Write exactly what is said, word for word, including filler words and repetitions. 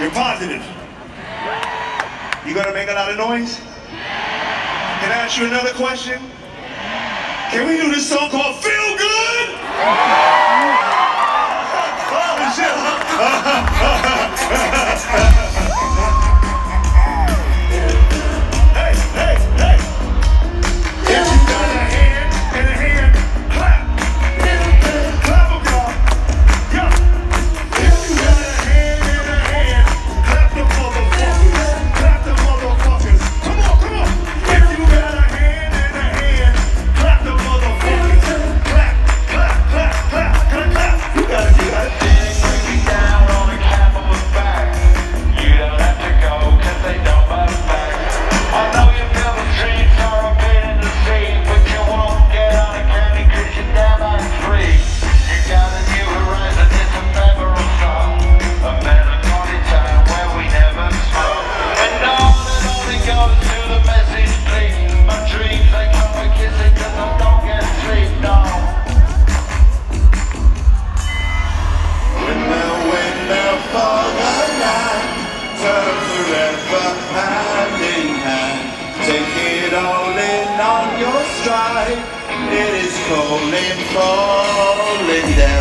You're positive. You gonna make a lot of noise? Can I ask you another question? Can we do this song called Feel Good? Oh, shit. Hey, hey, hey. If you got a hand and a hand, clap. Clap them, y'all. Yo. If you got a hand and a hand, clap the motherfuckers. Clap the motherfuckers. Come on, come on. If you got a hand and a hand, clap the motherfuckers. Clap, clap, clap, clap, clap, clap. You got it, you got it. Bring me down on the cap of a back. You don't have to go, cause they don't bounce back. I know you feel the streets are a bit in the sea, but you won't get on a candy cause you're down on free. You got a new horizon, it's a memory song. A melancholy time where we never smoke. And all that only goes to the message, please. My dreams, they come with kissing cause I don't get sleep, no. When the window for the night, turn forever hand in hand. Take it all in on your stride. It is falling, falling down.